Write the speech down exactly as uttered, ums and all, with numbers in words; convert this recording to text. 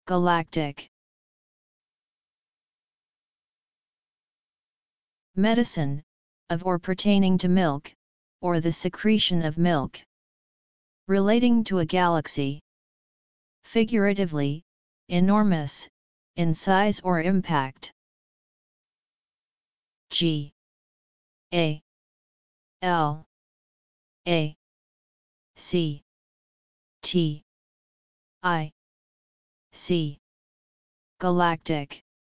galactic. Medicine, of or pertaining to milk, or the secretion of milk. Relating to a galaxy. Figuratively, enormous, in size or impact. G A L A C T I C. Galactic.